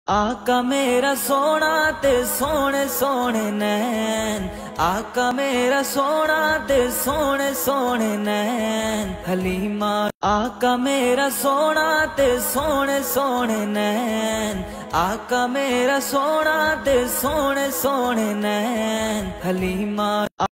आका मेरा सोना ते सोने सोने नैन, आका मेरा सोना ते सोने सोने नैन हलीमा। आका मेरा सोना ते सोने सोने नैन, आका मेरा सोना ते सोने सोने नैन हलीमा।